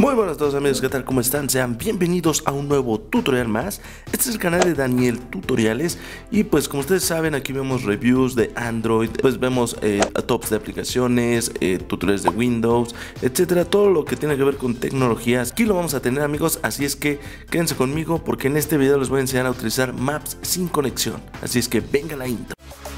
Muy buenas a todos amigos, ¿qué tal? ¿Cómo están? Sean bienvenidos a un nuevo tutorial más. Este es el canal de Daniel Tutoriales. Y pues como ustedes saben, aquí vemos reviews de Android, pues vemos tops de aplicaciones, tutoriales de Windows, etcétera. Todo lo que tiene que ver con tecnologías, aquí lo vamos a tener amigos. Así es que quédense conmigo porque en este video les voy a enseñar a utilizar Maps sin conexión. Así es que venga la intro.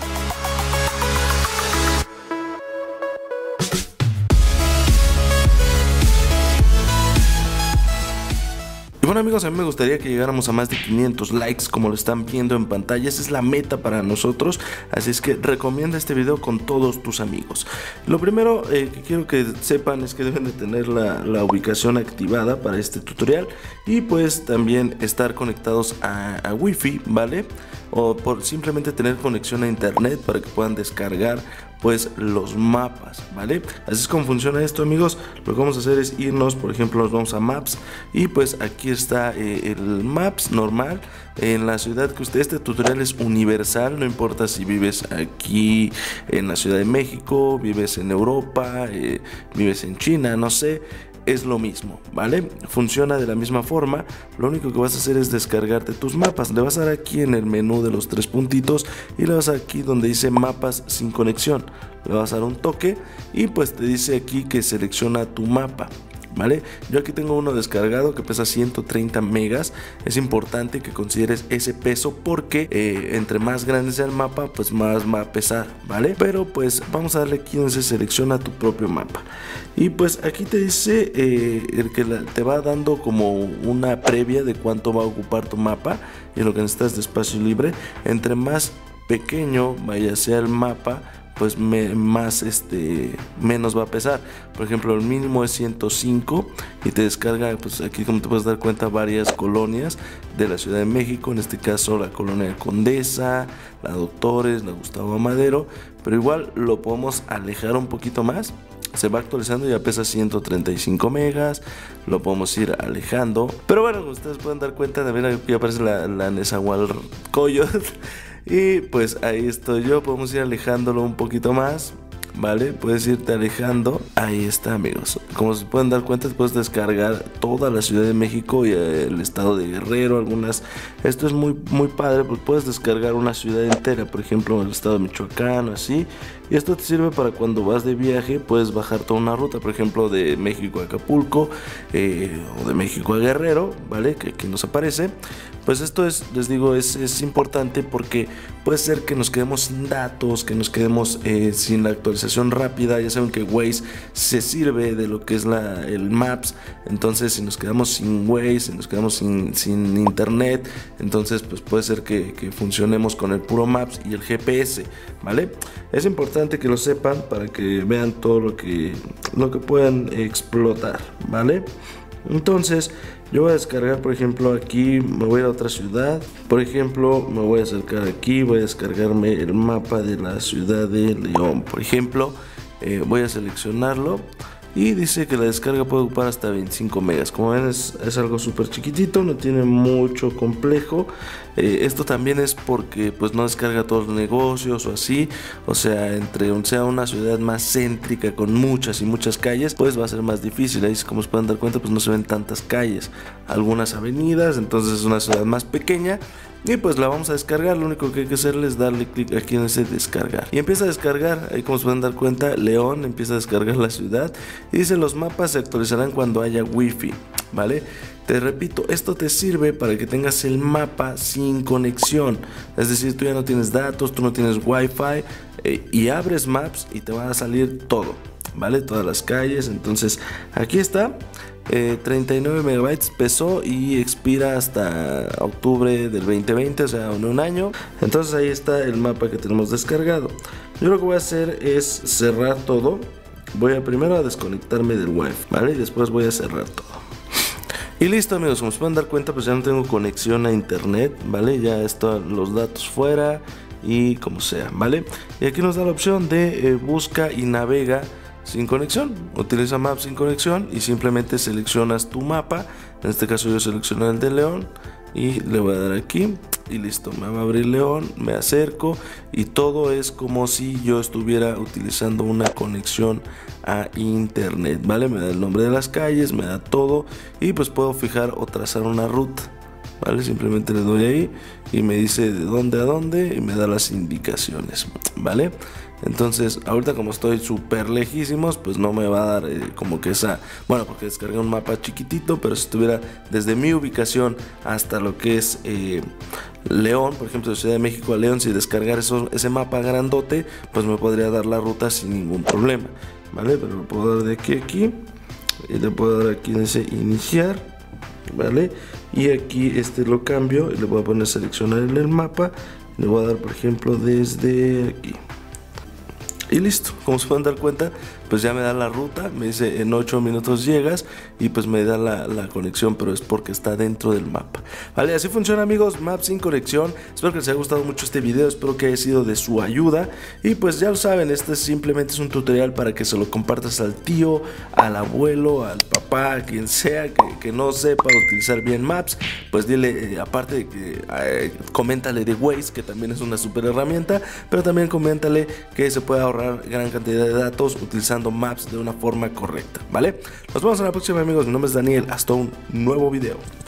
Bueno amigos, a mí me gustaría que llegáramos a más de 500 likes como lo están viendo en pantalla. Esa es la meta para nosotros, así es que recomienda este video con todos tus amigos. Lo primero que quiero que sepan es que deben de tener la ubicación activada para este tutorial y pues también estar conectados a Wi-Fi, ¿vale? O por simplemente tener conexión a internet para que puedan descargar pues los mapas, ¿vale? Así es como funciona esto amigos. Lo que vamos a hacer es irnos, por ejemplo, nos vamos a Maps y pues aquí está el Maps normal en la ciudad que usted, este tutorial es universal, no importa si vives aquí en la Ciudad de México, vives en Europa, vives en China, no sé. Es lo mismo, ¿vale? Funciona de la misma forma. Lo único que vas a hacer es descargarte tus mapas. Le vas a dar aquí en el menú de los tres puntitos y le vas a dar aquí donde dice mapas sin conexión. Le vas a dar un toque y pues te dice aquí que selecciona tu mapa, ¿vale? Yo aquí tengo uno descargado que pesa 130 megas. Es importante que consideres ese peso porque entre más grande sea el mapa, pues más va a pesar, ¿vale? Pero pues vamos a darle aquí donde se selecciona tu propio mapa. Y pues aquí te dice el que te va dando como una previa de cuánto va a ocupar tu mapa y lo que necesitas de espacio libre. Entre más pequeño vaya sea el mapa, pues menos va a pesar. Por ejemplo, el mínimo es 105 y te descarga, pues aquí como te puedes dar cuenta, varias colonias de la Ciudad de México, en este caso la colonia Condesa, la Doctores, la Gustavo Madero, pero igual lo podemos alejar un poquito más. Se va actualizando, ya pesa 135 megas, lo podemos ir alejando, pero bueno, como ustedes pueden dar cuenta, también aquí aparece la Nezahualcóyotl. Y pues ahí estoy yo, podemos ir alejándolo un poquito más, ¿vale? Puedes irte alejando. Ahí está amigos. Como se pueden dar cuenta, puedes descargar toda la Ciudad de México y el estado de Guerrero, algunas. Esto es muy padre porque puedes descargar una ciudad entera, por ejemplo el estado de Michoacán, así. Y esto te sirve para cuando vas de viaje, puedes bajar toda una ruta, por ejemplo de México a Acapulco o de México a Guerrero, ¿vale? Que aquí nos aparece. Pues esto es, les digo, es importante porque puede ser que nos quedemos sin datos, que nos quedemos sin la actualización rápida. Ya saben que Waze se sirve de lo que es el Maps. Entonces si nos quedamos sin Waze, si nos quedamos sin internet, entonces pues puede ser que funcionemos con el puro Maps y el GPS, ¿vale? Es importante que lo sepan para que vean todo lo que puedan explotar, ¿vale? Entonces yo voy a descargar, por ejemplo, aquí me voy a ir a otra ciudad. Por ejemplo, me voy a acercar aquí, voy a descargarme el mapa de la ciudad de León, por ejemplo. Voy a seleccionarlo y dice que la descarga puede ocupar hasta 25 megas. Como ven, es algo súper chiquitito, no tiene mucho complejo. Esto también es porque pues no descarga todos los negocios o así. O sea, sea una ciudad más céntrica con muchas y muchas calles, pues va a ser más difícil. Ahí como se pueden dar cuenta, pues no se ven tantas calles, algunas avenidas. Entonces es una ciudad más pequeña y pues la vamos a descargar. Lo único que hay que hacer es darle clic aquí en ese descargar y empieza a descargar. Ahí como se pueden dar cuenta, León empieza a descargar la ciudad y dice los mapas se actualizarán cuando haya wifi, ¿vale? Te repito, esto te sirve para que tengas el mapa sin conexión, es decir, tú ya no tienes datos, tú no tienes wifi y abres Maps y te va a salir todo, ¿vale? Todas las calles. Entonces aquí está. 39 megabytes pesó y expira hasta octubre del 2020, o sea, en un año. Entonces ahí está el mapa que tenemos descargado. Yo lo que voy a hacer es cerrar todo. Voy a primero a desconectarme del wifi, ¿vale? Y después voy a cerrar todo. Y listo amigos, como se pueden dar cuenta, pues ya no tengo conexión a internet, ¿vale? Ya están los datos fuera y como sea, ¿vale? Y aquí nos da la opción de busca y navega sin conexión. Utiliza Maps sin conexión y simplemente seleccionas tu mapa. En este caso yo selecciono el de León y le voy a dar aquí y listo, me va a abrir León, me acerco y todo es como si yo estuviera utilizando una conexión a internet, ¿vale? Me da el nombre de las calles, me da todo y pues puedo fijar o trazar una ruta, ¿vale? Simplemente le doy ahí y me dice de dónde a dónde y me da las indicaciones, ¿vale? Entonces ahorita como estoy súper lejísimos, pues no me va a dar como que esa, bueno, porque descargué un mapa chiquitito, pero si estuviera desde mi ubicación hasta lo que es León, por ejemplo de Ciudad de México a León, si descargar ese mapa grandote, pues me podría dar la ruta sin ningún problema, ¿vale? Pero lo puedo dar de aquí a aquí y le puedo dar aquí en ese iniciar, ¿vale? Y aquí lo cambio y le voy a poner seleccionar en el mapa, le voy a dar por ejemplo desde aquí. Y listo, como se pueden dar cuenta, pues ya me da la ruta, me dice en 8 minutos llegas y pues me da la conexión, pero es porque está dentro del mapa. Vale, así funciona amigos, Maps sin conexión. Espero que les haya gustado mucho este video, espero que haya sido de su ayuda. Y pues ya lo saben, este simplemente es un tutorial para que se lo compartas al tío, al abuelo, al papá, a quien sea que no sepa utilizar bien Maps. Pues dile, aparte de que coméntale de Waze, que también es una super herramienta, pero también coméntale que se puede ahorrar gran cantidad de datos utilizando Maps de una forma correcta, ¿vale? Nos vemos en la próxima amigos, mi nombre es Daniel, hasta un nuevo video.